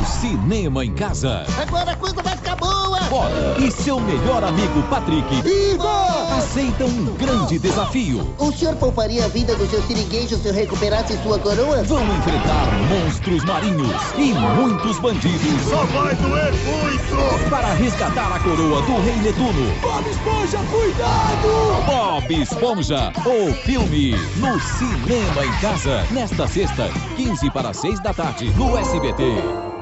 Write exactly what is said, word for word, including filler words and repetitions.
no Cinema em Casa. Agora a coisa vai ficar boa! Bob e seu melhor amigo Patrick Viva! aceitam um grande desafio. O senhor pouparia a vida do seu siriguejo se eu recuperasse sua coroa? Vão enfrentar monstros marinhos e muitos bandidos. Só vai doer muito! Para resgatar a coroa do Rei Netuno. Bob Esponja, cuidado! Bob Esponja, o filme, no Cinema em Casa. Nesta sexta, quinze para seis da tarde, no S B T.